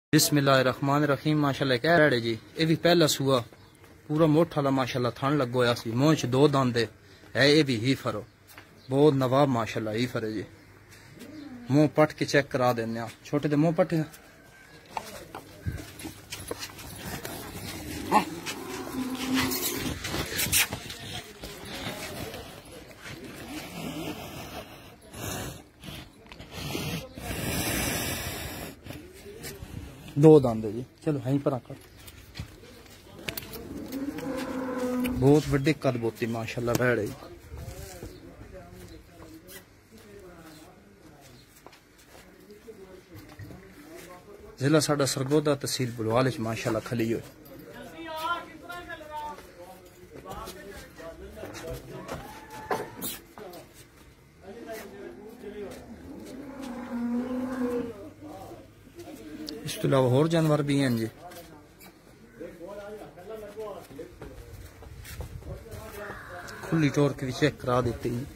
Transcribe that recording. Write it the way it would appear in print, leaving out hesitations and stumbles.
बिस्मिल्लाहिर्रहमानिर्रहीम। माशाल्लाह कह रहे जी, ये भी पहला सूआ पूरा मोटा ला माशाल्लाह थन लगोया सी। मुंह च दो दांदे है, ये भी ही फरो बहुत नवाब माशाल्लाह ही फरे जी। मुंह पट के चेक करा देने छोटे दे मुंह पट दो दांदे जी। चलो यहीं पर आकर बहुत बड़े कद बोती माशाल्लाह बैठ जी। जिला साडा सरगोदा, तहसील बुलवाल माशाल्लाह खली हो। इस तो अलावा होर जानवर भी हैं जी। खुली टोर के भी चेक करा देती जी।